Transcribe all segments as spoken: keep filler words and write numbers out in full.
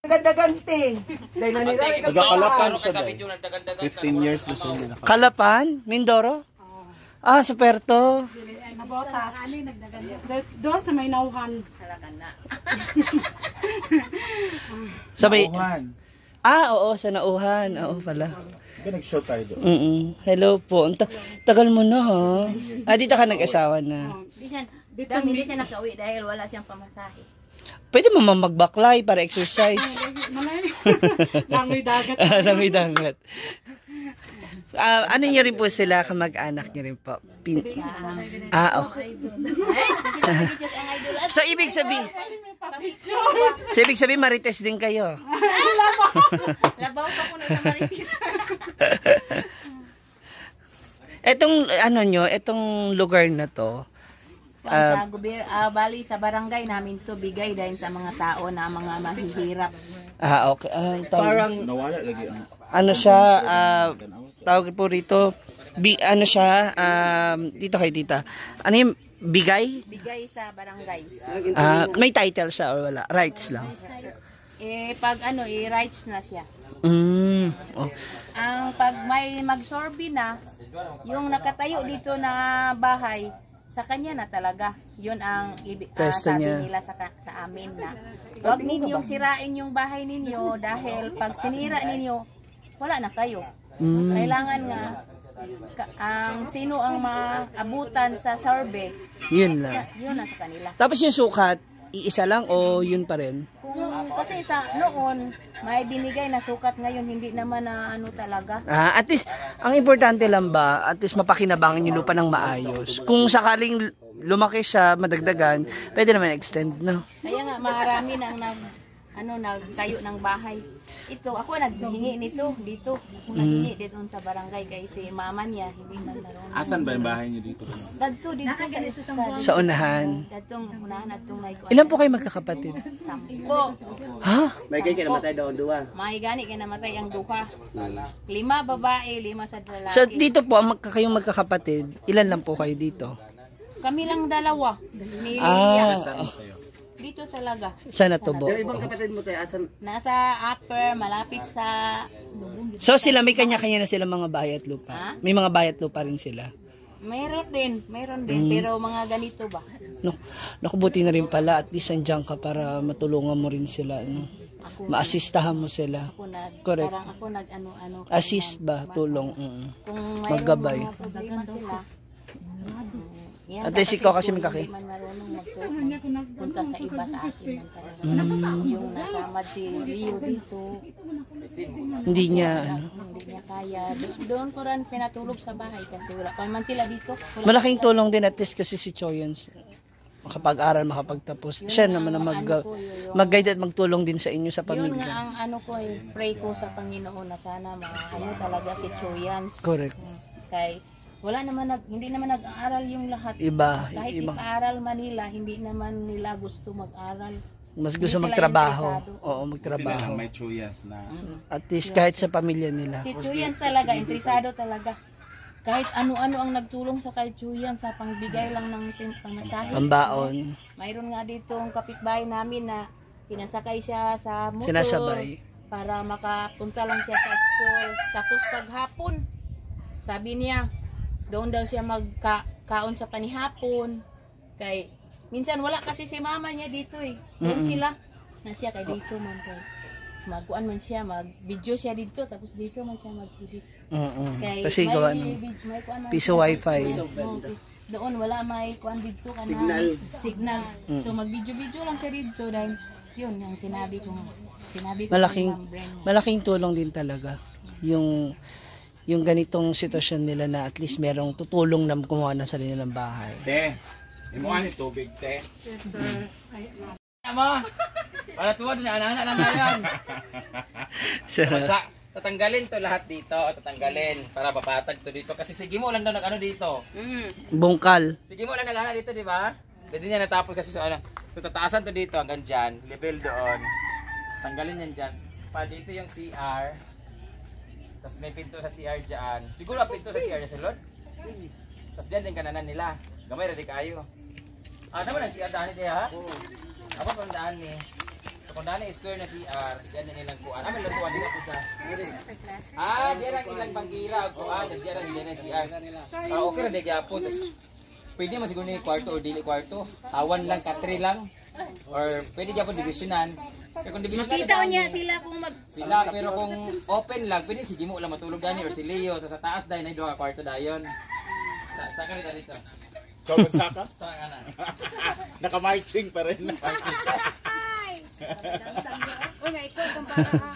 Nagdagante. Dahil nanira. Nagkakalapan siya dahil. fifteen years na siya. Kalapan? Mindoro? Ah, sa Puerto. Nabotas. Doon sa may nauhan. Sabay. Ah, oo, sa nauhan. Oo pala. Nag-show tayo doon. Mm -mm. Hello po. Ang ta tagal mo na ha. Ah, dito ka nag-asawa na. Hindi siya, dami, hindi siya nakauwi dahil wala siyang pamasahe. Pwede mo magbaklay para exercise. Langoy dagat. Langoy dagat. Uh, ano niyo rin po sila, kamag-anak niyo rin po? Pin ah, okay. So, ibig sabihin, so, ibig sabihin, marites din kayo. Labaw pa ko na sa marites. Etong, ano nyo, etong lugar na to, uh, sa gobyerno, uh, bali sa barangay namin to bigay dahil sa mga tao na mga mahihirap. Ah, okay. Uh, Parang nawala lagi ang ano siya, uh, tawag po rito, bi, ano siya, um, dito kay tita. Ano yung bigay? Bigay sa barangay. Uh, may title siya or wala? Rights lang? Eh, pag ano, eh, rights na siya. Mm. Oh. Ang pag may magsorbi na, yung nakatayo dito na bahay, sa kanya na talaga. Yun ang ibig uh, sabi niya. Nila sa, sa amin na huwag ninyong sirain yung bahay ninyo dahil pag sinira ninyo, wala na kayo. Mm. Kailangan nga ka, ang sino ang maabutan sa survey, yun lang. Yun na sa kanila. Tapos yung sukat, iisa lang o yun pa rin? Kung, kasi sa noon, may binigay na sukat, ngayon hindi naman na ano talaga. Ah, at least, ang importante lang ba, at least mapakinabangan yung lupa ng maayos. Kung sakaling lumaki siya, madagdagan, pwede naman extend, no? Kaya nga, marami nang nag, ano, nagtayo ng bahay. Ito, ako naghingi nito, dito. Ako naghingi dito sa barangay kay si mama niya, hindi man naroon. Asan ba yung bahay niyo dito? Dadto, dito sa, sa unahan. Dadtong unahan at tong like. Ilan po kayo magkakapatid? Sampo. Ha? May gani ka namatay daw duwa. May gani ka namatay ang duha. Lima babae, lima sa lalaki. So dito po, ang magka, kayong magkakapatid, ilan lang po kayo dito? Kami lang dalawa. Ni ah, dito talaga. Sana to bo. Yung ibang kapatid mo tayo, asan? Nasa upper, malapit sa... So sila, may kanya-kanya na sila mga bahay at lupa? Ha? May mga bahay at lupa rin sila? Mayroon din, mayroon din, mm. pero mga ganito ba? No, nakubuti na rin pala, at least andyan ka para matulungan mo rin sila. No? Maasistahan mo sila. Ako nag, correct. Parang ako nag-ano-ano. Assist ba? Tulong. Mm. Kung maggabay. Mga problema sila, yan, at least ikaw kasi magkaki. Hindi man marunong magpunta sa iba sa akin. Mm. Yung nasama si Leo dito. Hindi niya, ano? Hindi niya kaya. Doon ko rin pinatulog sa bahay kasi wala pa man sila dito. Wala malaking tulong din at least kasi si Choyans. Makapag-aral, makapagtapos. Yun siya naman na mag, ano mag-guide at magtulong din sa inyo sa pamilya. Yun nga ang ano ko, eh, pray ko sa Panginoon na sana ano talaga si Choyans. Correct. Kay wala naman nag, hindi naman nag-aaral yung lahat. Iba. Kahit iba. ipaaral Manila, hindi naman nila gusto mag-aral. Mas gusto magtrabaho. Oo, magtrabaho. May chuyas na. At least kahit sa pamilya nila. Si Chuyans talaga, interesado talaga. Kahit ano-ano ang nagtulong sa kay Chuyans sa pangbigay lang ng pamasahe. Ang baon. Mayroon nga dito ang kapitbahay namin na pinasakay siya sa motor. Sinasabay. Para makapunta lang siya sa school. Tapos paghapon, sabi niya, doon daw siya magkaon sa panihapon. Kay minsan wala kasi si mama niya dito eh. Doon mm-hmm. sila. Na siya kay dito man kay magkuan man siya, mag-video siya dito tapos dito man siya mag-edit. Mm-hmm. Kay kasi may, gawa may, may kuan man piso wifi. So, doon wala may kuan dito kana signal. Signal. Mm-hmm. So mag-video-video lang siya dito dahil yun yung sinabi ko. Sinabi ko malaking malaking tulong din talaga yung yung ganitong sitwasyon nila na at least merong tutulong na gumawa ng sarili ng bahay. Te, imuha ni tubig, te. Yes, sir. Ama, para tuwad na anak-anak lang na yan. Sa, tatanggalin to lahat dito, tatanggalin para papatag to dito. Kasi sige mo lang daw nag-ano dito. Mm. Bungkal. Sige mo lang nag-ano dito, di ba? Pwede niya natapos kasi sa ano. So, tataasan to dito hanggang dyan, level doon. Tanggalin yan dyan. Pa dito yung C R. Tapos may pinto sa C R dyan. Siguro ang pinto sa C R dyan sa Lord. Tapos dyan yung kananan nila. Gamay, ready kayo. Ah, naman ang C R daan niya ha? Oo. Ako pang daan ni. So, kung dali square na C R, yan na nilang kuan. Ah, may lutuan din ako siya. Ah, diyan ang ilang bangkira o kuan, diyan ang diyan ang C R. Ah, okay ra di gyapon. Tas pwede man siguro ni kwarto or dili kwarto. Tawan lang, katri lang. Or pwede gyapon divisionan. Pero kung divisionan Makita niya sila kung mag sila, pero kung open lang, pwede sige mo lang matulog gani or si Leo. Tapos sa taas dahil na duha ka kwarto dayon. Sa sa ka dito. Ikaw magsaka? Sa kanan. Naka-marching pa rin. Uy, nga ikaw kang para ha.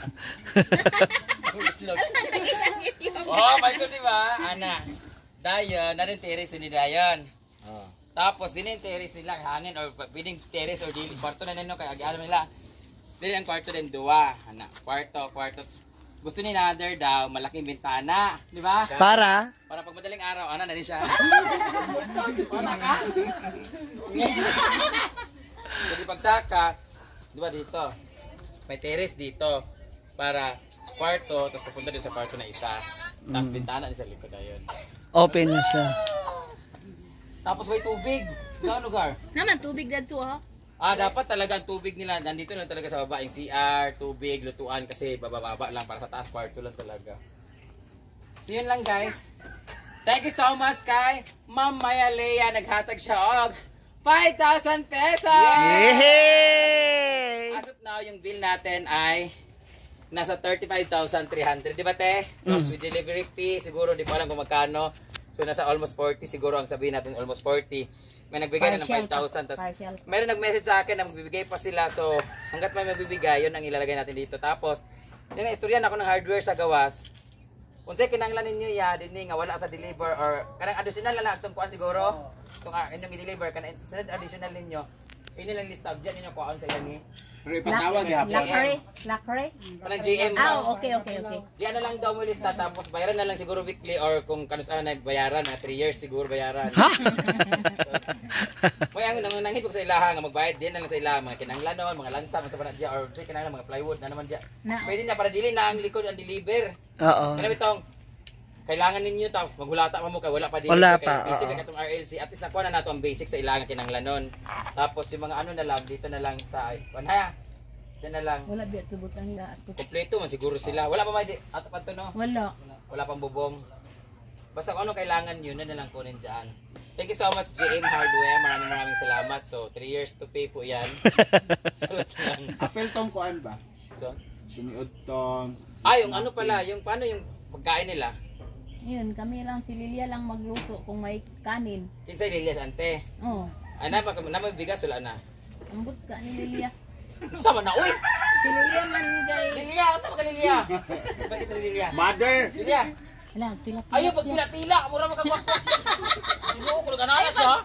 Oh, my God, di ba? Ana. Dayon, na rin terrace ni Dayon. Ah. Tapos din yung terrace nila, hangin or pwedeng terrace or dili. Kwarto na nino, kaya alam nila. Dili ang kwarto din, dua. Ana, kwarto, kwarto. Gusto ni Nader daw, malaking bintana. Di ba? Para? Para pag madaling araw, ano na rin siya. Wala ka? Jadi pagsaka, di ba dito? May terrace dito. Para kwarto, tapos pupunta din sa kwarto na isa. Tapos bintana din sa likod na yun. Open na siya. Tapos may tubig. Saan lugar? naman tubig dito ha. Ah, dapat talaga ang tubig nila. Nandito lang talaga sa baba. Yung C R, tubig, lutuan. Kasi bababa lang para sa taas kwarto lang talaga. So yun lang guys. Thank you so much kay Ma'am Maya Lea. Naghatag siya og five thousand pesos! Yay! As of now, yung bill natin ay nasa thirty-five thousand three hundred. Di ba te? Plus with delivery fee, siguro di ko alam kung magkano. So nasa almost forty siguro ang sabihin natin, almost forty. May nagbigay na ng five thousand. Tapos meron nag-message sa akin na magbibigay pa sila. So hanggat may magbibigay, yun ang ilalagay natin dito. Tapos, yun ang istoryan ako ng hardware sa gawas. Kung sa'yo kinanglan ninyo ya, din nga wala sa deliver or kanang additional na lang itong kuan siguro. Itong uh, inyong i-deliver, kanang additional ninyo. Yun lang list out dyan ninyo kuan sa ilan eh. Pero ipatawag ya. Lakare, lakare. Kanang G M Ah, daw. okay, okay, okay. Diyan na lang daw mo lista tapos bayaran na lang siguro weekly or kung kanusaan na bayaran na three years siguro bayaran. Ha? May ang nang nanghit ko sa ilaha nga magbayad din na lang sa ilaha mga kinanglanon, mga lansa, mga sa diya or say kinanglan mga plywood na naman diya. Pwede na para dili na ang likod ang deliver. Oo. Kana bitong kailangan ninyo tapos maghulata pa mo kay wala pa dili Wala kay pa, basic oo. katong R L C at least nakuha na nato ang basic sa ilangan kinanglanon. Tapos yung mga ano na lang dito na lang sa kunha. Diyan na lang. Wala biya tubutan nila. Kompleto man siguro sila. Wala pa may di ato pa to no. Wala. Wala pang bubong. Basta kung ano kailangan yun, na lang kunin dyan. Thank you so much, J M Hardware. Maraming maraming salamat. So, three years to pay po yan. Apel tong kuan ba? So, Siniod tong. ah, yung ano pala, yung paano yung pagkain nila? Yun, kami lang, si Lilia lang magluto kung may kanin. Kinsay Lilias, ante. Oh, Ay, na, na may bigas, wala na. ambot ka ni Lilia. Sama na, uy! Si Lilia man kay... Lilia, ano ba ka Lilia? Bakit ito Lilia? Mother! Lilia! Wala, tilapia Ayaw, siya. pag tila-tila, mura magkagwapa. Ano, kung ganana siya.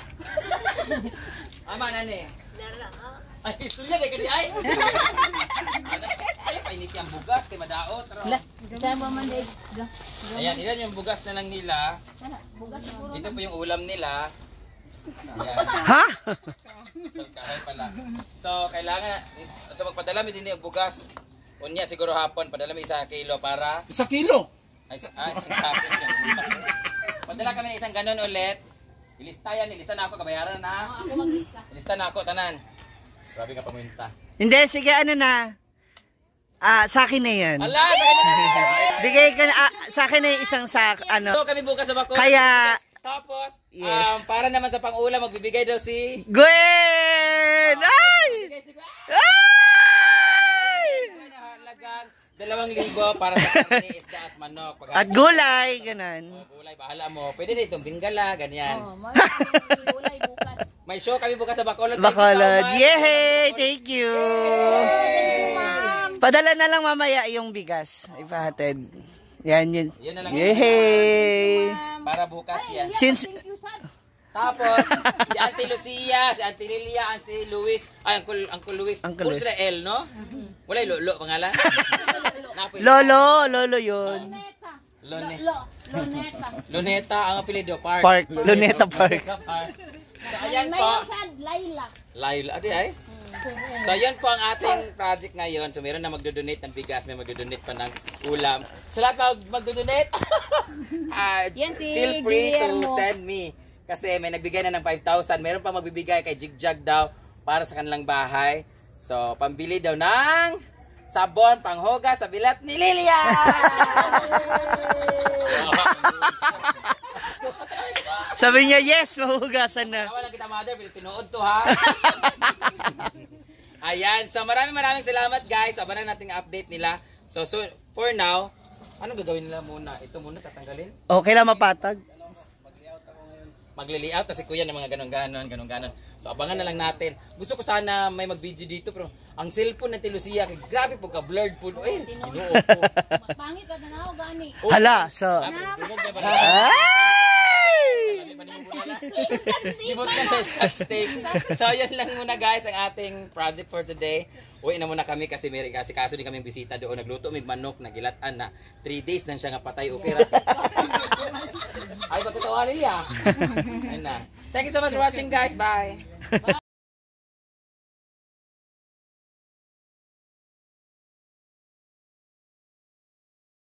Ama, nani. Ay, istorya kay kadi ay. Ay, painit yung bugas kay madaot. Wala, sama man day. Ayan, ilan yung bugas na lang nila. Wala, bugas siguro. Dito po yung ulam nila. Ayan. Ha? So, kahoy pala. So, kailangan, so magpadala mi din yung bugas. Unya, siguro hapon, padala mi isang kilo para, Isa kilo! ay, isa- ah, isang sakit yan. Padala kami ng isang ganon ulit. Ilista yan, ilista na ako, kabayaran na. Ako maglista. Ilista na ako, tanan. Grabe ka pamunta. Hindi, sige, ano na. Ah, sa akin na yan. Ala, tayo na na. Bigay ka na, ah, sa akin na yung isang sak, ano. So, kami bukas sa bako. Kaya, Tapos, Yes. um, para naman sa pang-ulam, magbibigay daw si... Gwen! Ay! Magbibigay si... Ay! Nahalagang dalawang libo para sa karne, isda at manok. Pag- At gulay, ganan. Oh, gulay, bahala mo. Pwede din itong bingala, ganyan. Oh, may ulay bukas. May show kami bukas sa Bacolod. Thank you so Bacolod. much. Yay! Thank you! Padala na lang mamaya yung bigas. Ipahatid. Yan yun. Yun na lang. Yay! Para bukas yan. Since, Tapos, si Auntie Lucia, si Auntie Lilia, Auntie Luis, ay, Uncle, Uncle Luis. Uncle Puro Luis. sila L, no? Wala yung Lolo, pangalan? Napoy- Lolo, Lolo yun. Lone. Lo, Luneta. Luneta, ang apelido, Park. Park, Luneta Park. Park. So, ayan May po. sa Laila. Laila, adi ay. So, ayan po ang ating project ngayon. So, meron na magdodonate ng bigas, may magdodonate pa ng ulam. Sa lahat mag magdodonate, uh, Yan si feel free to Guillermo. send me. Kasi may nagbigay na ng five thousand. Meron pa magbibigay kay Jigjag daw para sa kanilang bahay. So, pambili daw ng sabon, panghuga sa bilat ni Lilia! Sabi niya, yes, mahuhugasan na. Tawa lang kita, mother, pero tinuod to, ha? Ayan, so maraming maraming salamat, guys. So, abangan natin ang update nila. So, so, for now, anong gagawin nila muna? Ito muna, tatanggalin? Okay lang mapatag. Magli-layout kasi kuya ng mga ganun-ganon, ganun-ganon. So abangan na lang natin. Gusto ko sana may mag-video dito pero ang cellphone na Lucia, grabe po ka blurred po. Eh, ginoo po. Pangit ka na ako gani. Hala, so... Dugog na ba? Ay! Ibot na sa Scotch tape. So yan lang muna guys ang ating project for today. Uwi na muna kami kasi may kasi kaso din kaming bisita doon. Nagluto may manok, nagilatan na. three days nang siya nga patay. Okay ra. Ay, pagkatawa nila. Ayun na. Thank you so much for watching guys. Bye.